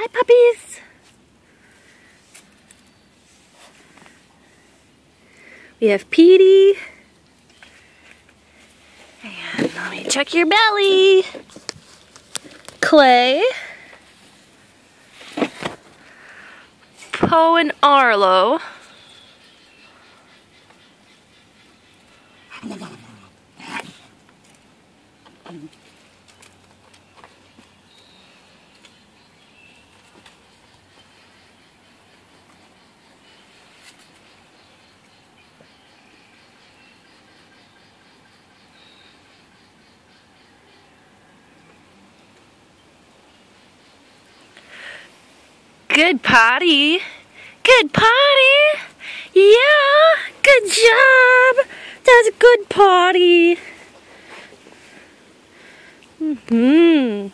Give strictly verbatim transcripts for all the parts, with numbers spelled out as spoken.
Hi, puppies. We have Petey. And let me check your belly. Clay. Poe and Arlo. Good potty. Good potty. Yeah, good job. That's a good potty. Mm-hmm.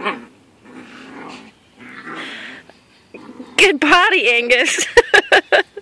Good potty, Angus.